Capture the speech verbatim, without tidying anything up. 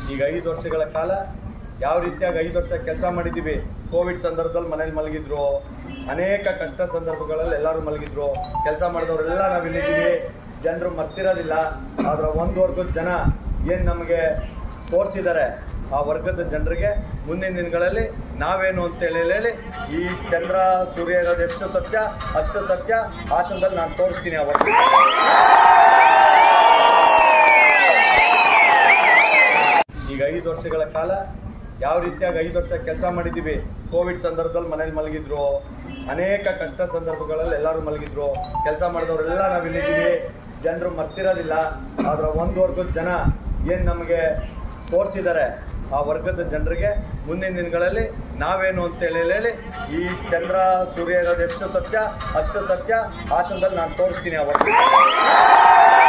ಈಗ ಐದು ವರ್ಷಗಳ ಕಾಲ ಯಾವ ರೀತಿಯಾಗಿ ಐದು ವರ್ಷ ಕೆಲಸ ಮಾಡಿದ್ದೀವಿ. ಕೋವಿಡ್ ಸಂದರ್ಭದಲ್ಲಿ ಮನೇಲಿ ಮಲಗಿದ್ರು, ಅನೇಕ ಕಷ್ಟ ಸಂದರ್ಭಗಳಲ್ಲಿ ಎಲ್ಲರೂ ಮಲಗಿದ್ರು. ಕೆಲಸ ಮಾಡಿದವರೆಲ್ಲ ನಾವಿಲ್ಲಿದ್ದೀವಿ. ಜನರು ಮರ್ತಿರೋದಿಲ್ಲ. ಆದ್ರೆ ಒಂದು ವರ್ಗದ ಜನ ಏನು ನಮಗೆ ತೋರಿಸಿದ್ದಾರೆ, ಆ ವರ್ಗದ ಜನರಿಗೆ ಮುಂದಿನ ದಿನಗಳಲ್ಲಿ ನಾವೇನು ಅಂತೇಳಿ ಹೇಳಿ ಈ ಚಂದ್ರ ಸೂರ್ಯ ಇರೋದು ಎಷ್ಟು ಸತ್ಯ ಅಷ್ಟು ಸತ್ಯ ಹಾಸನದಲ್ಲಿ ನಾನು ತೋರಿಸ್ತೀನಿ. ಆ ವರ್ಗ ಈಗ ಐದು ವರ್ಷಗಳ ಕಾಲ ಯಾವ ರೀತಿಯಾಗಿ ಐದು ವರ್ಷ ಕೆಲಸ ಮಾಡಿದ್ದೀವಿ. ಕೋವಿಡ್ ಸಂದರ್ಭದಲ್ಲಿ ಮನೇಲಿ ಮಲಗಿದ್ರು, ಅನೇಕ ಕಷ್ಟ ಸಂದರ್ಭಗಳಲ್ಲಿ ಎಲ್ಲರೂ ಮಲಗಿದ್ರು. ಕೆಲಸ ಮಾಡಿದವರೆಲ್ಲ ನಾವಿಲ್ಲಿದ್ದೀವಿ. ಜನರು ಮರ್ತಿರೋದಿಲ್ಲ. ಆದ್ರೆ ಒಂದು ವರ್ಗದ ಜನ ಏನು ನಮಗೆ ತೋರಿಸಿದ್ದಾರೆ, ಆ ವರ್ಗದ ಜನರಿಗೆ ಮುಂದಿನ ದಿನಗಳಲ್ಲಿ ನಾವೇನು ಅಂತೇಳಿ ಹೇಳಿ ಈ ಚಂದ್ರ ಸೂರ್ಯ ಇರೋದು ಎಷ್ಟು ಸತ್ಯ ಅಷ್ಟು ಸತ್ಯ ಹಾಸನದಲ್ಲಿ ನಾನು ತೋರಿಸ್ತೀನಿ. ಆ ವರ್ಗ